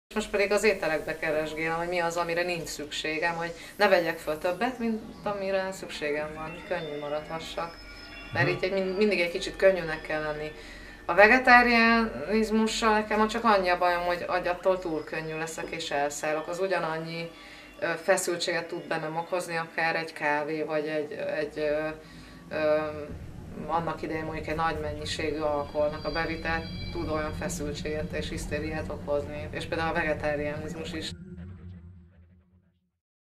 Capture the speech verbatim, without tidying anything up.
Most pedig az ételekbe keresgélem, hogy mi az, amire nincs szükségem, hogy ne vegyek föl többet, mint amire szükségem van, hogy könnyű maradhassak. Mert így egy, mindig egy kicsit könnyűnek kell lenni. A vegetáriánizmussal nekem csak annyi a bajom, hogy attól túl könnyű leszek és elszállok. Az ugyanannyi feszültséget tud bennem okozni, akár egy kávé, vagy egy, egy ö, ö, annak idején mondjuk egy nagy mennyiségű alkoholnak a bevitel tud olyan feszültséget és hisztériát okozni, és például a vegetáriánizmus is.